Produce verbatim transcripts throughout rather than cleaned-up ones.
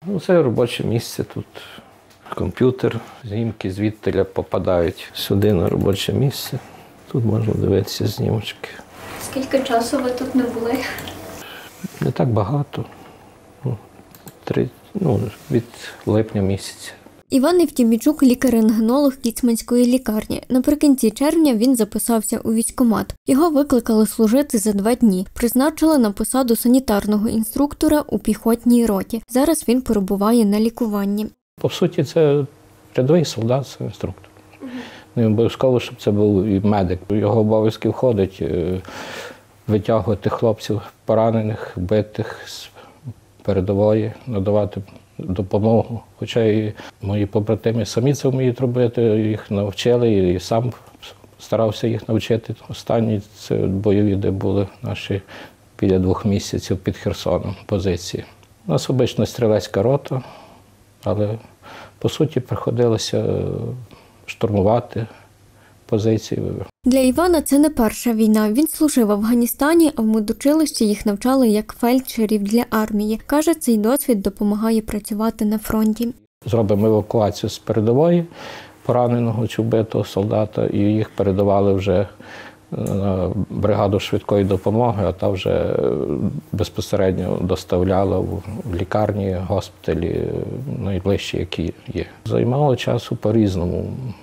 Ну, це робоче місце тут. Комп'ютер, знімки звідти попадають сюди на робоче місце. Тут можна дивитися знімочки. Скільки часу ви тут не були? Не так багато. Ну, три, ну, від липня місяця. Іван Євтімійчук – лікар-рентгенолог Кіцманської лікарні. Наприкінці червня він записався у військкомат. Його викликали служити за два дні. Призначили на посаду санітарного інструктора у піхотній роті. Зараз він перебуває на лікуванні. По суті, це рядовий солдат, це інструктор. Угу. Не обов'язково, щоб це був і медик. В його обов'язки входить витягувати хлопців поранених, битих з передової, надавати допомогу. Хоча і мої побратими самі це вміють робити, їх навчили, і сам старався їх навчити. Останні це бойові, де були наші біля двох місяців під Херсоном позиції. У нас обична стрілецька рота, але по суті приходилося штурмувати позиції. Для Івана це не перша війна. Він служив в Афганістані, а в медучилищі їх навчали як фельдшерів для армії. Каже, цей досвід допомагає працювати на фронті. Зробимо евакуацію з передової пораненого чи вбитого солдата, і їх передавали вже на бригаду швидкої допомоги, а та вже безпосередньо доставляла в лікарні, госпіталі найближчі, які є. Займало часу по-різному.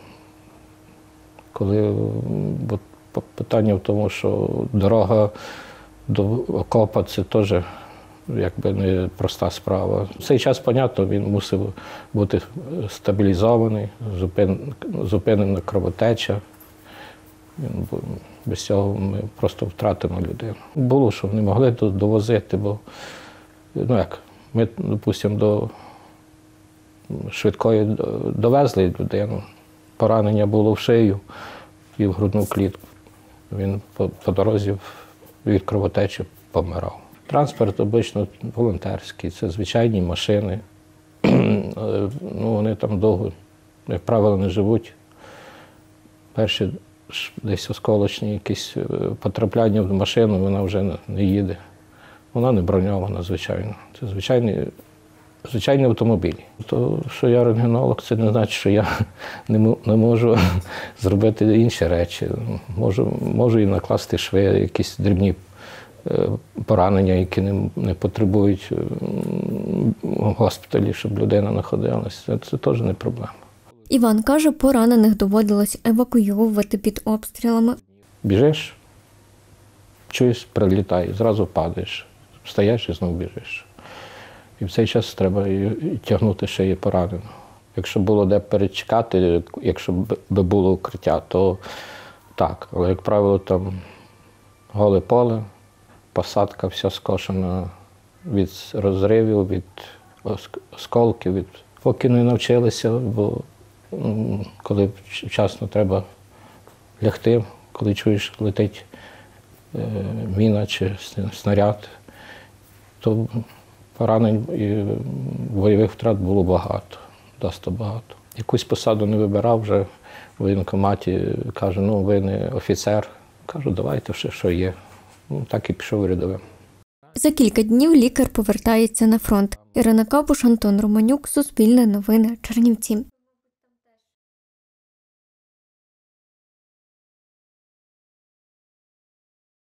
Коли бо питання в тому, що дорога до окопа – це теж якби не проста справа. В цей час, понятно, він мусив бути стабілізований, зупин, зупинена кровотеча. Без цього ми просто втратимо людину. Було, що не могли довозити, бо, ну як, ми, допустимо, до швидкої довезли людину. Поранення було в шию і в грудну клітку. Він по, по дорозі від кровотечі помирав. Транспорт обично волонтерський, це звичайні машини. Ну, вони там довго, як правило, не живуть. Перші десь осколочні якісь потрапляння в машину, вона вже не їде. Вона не броньована, звичайно. Це звичайні, звичайні автомобілі. То, що я рентгенолог, це не значить, що я не, не можу зробити інші речі. Можу, можу і накласти шви, якісь дрібні поранення, які не, не потребують в госпіталі, щоб людина знаходилася. Це, це теж не проблема. Іван каже, поранених доводилось евакуйовувати під обстрілами. Біжиш, чуєш, прилітає, зразу падаєш, встаєш і знову біжиш. І в цей час треба і тягнути ще і пораненого. Якщо було де перечекати, якщо б було укриття, то так. Але, як правило, там голе поле, посадка вся скошена від розривів, від осколків. Від... Поки не навчилися, бо коли вчасно треба лягти, коли чуєш, летить міна чи снаряд, то поранень і бойових втрат було багато, досить багато. Якусь посаду не вибирав, вже в воєнкоматі каже, ну ви не офіцер. Кажу, давайте все, що є. Ну, так і пішов рядовим. За кілька днів лікар повертається на фронт. Ірина Капуш, Антон Романюк, Суспільне новини, Чернівці.